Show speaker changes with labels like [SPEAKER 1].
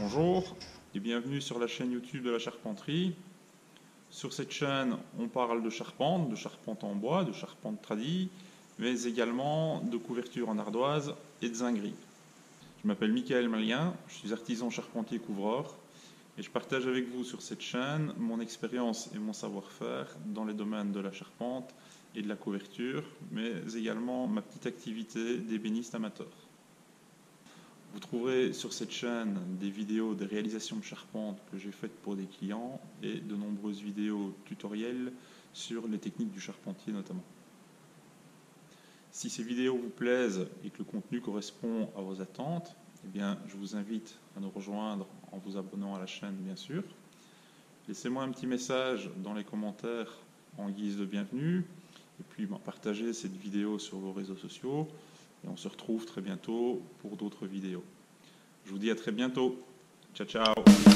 [SPEAKER 1] Bonjour et bienvenue sur la chaîne YouTube de la charpenterie. Sur cette chaîne, on parle de charpente en bois, de charpente tradie, mais également de couverture en ardoise et de zinguerie. Je m'appelle Michael Malien, je suis artisan charpentier couvreur et je partage avec vous sur cette chaîne mon expérience et mon savoir-faire dans les domaines de la charpente et de la couverture, mais également ma petite activité d'ébéniste amateur. Vous trouverez sur cette chaîne des vidéos de réalisation de charpente que j'ai faites pour des clients et de nombreuses vidéos tutoriels sur les techniques du charpentier notamment. Si ces vidéos vous plaisent et que le contenu correspond à vos attentes, eh bien, je vous invite à nous rejoindre en vous abonnant à la chaîne bien sûr. Laissez-moi un petit message dans les commentaires en guise de bienvenue et puis partagez cette vidéo sur vos réseaux sociaux. Et on se retrouve très bientôt pour d'autres vidéos. Je vous dis à très bientôt. Ciao, ciao.